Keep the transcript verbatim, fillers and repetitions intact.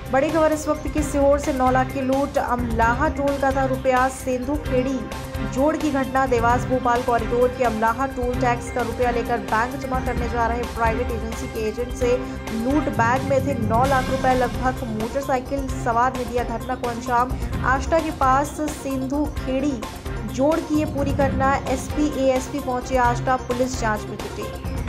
बड़ी खबर इस वक्त की सीहोर से नौ लाख की लूट, अमलाहा टोल का था रुपया, सेंधु खेड़ी जोड़ की घटना। देवास भोपाल कॉरिडोर के अमलाहा टोल टैक्स का रुपया लेकर बैंक जमा करने जा रहे प्राइवेट एजेंसी के एजेंट से लूट। बैग में थे नौ लाख रुपए लगभग। मोटरसाइकिल सवार ने दिया घटना को अंजाम। आष्टा के पास सेंधु खेड़ी जोड़ की ये पूरी घटना। एसपी एएसपी पहुंचे आष्टा, पुलिस जांच में जुटी।